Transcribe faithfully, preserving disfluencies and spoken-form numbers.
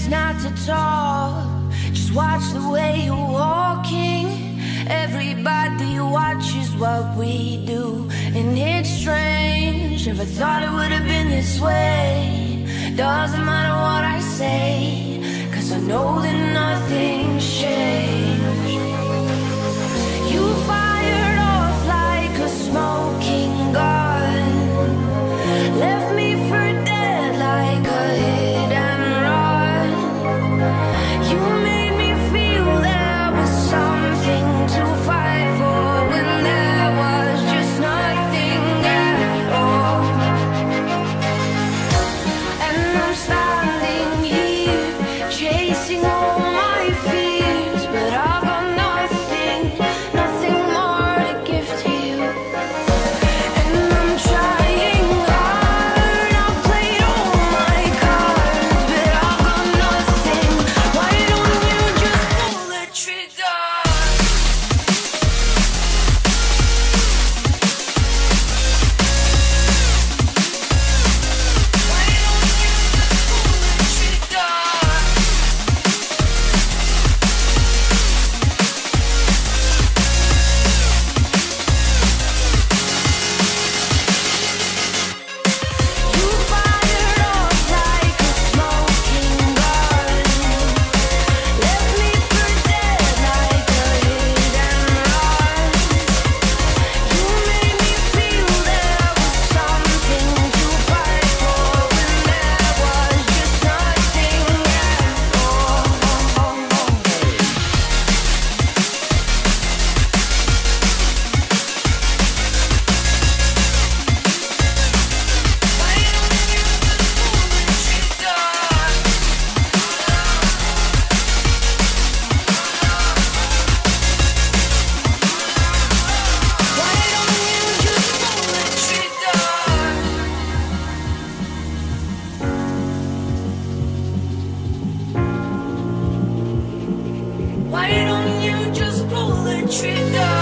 best not to talk. Just watch the way you're walking. Everybody watches what we do, and it's strange. Never thought it would have been this way. Doesn't matter what I say, 'cause I know that nothing's changed. You fired off like a smoking gun, left me for dead like a hit and run. You made me feel there was something to fight for when there was just nothing at all. And I'm standing here chasing all my fears, but I've got nothing, nothing more to give to you. And I'm trying hard, I've played all my cards, but I've got nothing. Why don't you just pull the trigger? Why don't you just pull the trigger? You fired off like a smoking gun, left me for dead like a hit and run. You made me feel there was something to fight for when there was just nothing at all. Why don't you just pull the trigger? Why don't you just pull the trigger? Why don't you just pull the trigger?